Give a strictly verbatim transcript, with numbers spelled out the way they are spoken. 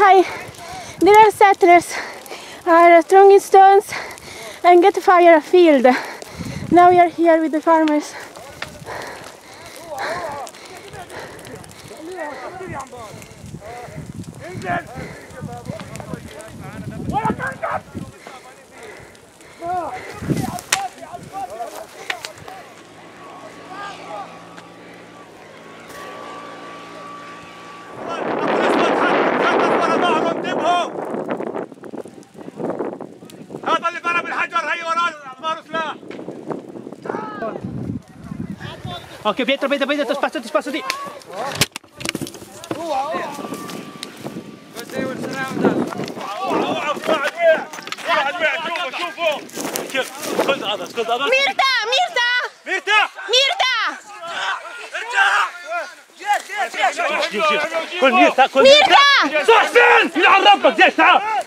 Hi, there are settlers are throwing stones and get fire a field. Now we are here with the farmers. هذا اللي ضرب الحجر هي وراه ما سلاح. اوكي بيتر بيتر بيتر spazio spazio. ميرتا ميرتا ميرتا ميرتا ارجع جيش جيش جيش كل ميرتا كل ميرتا حسين يلعن ربك جيش تعال